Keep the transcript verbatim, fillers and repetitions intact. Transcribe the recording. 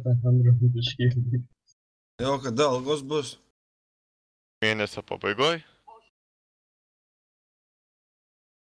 Android iškėlė. Jo, kada algos bus? Mėnesio pabaigoj.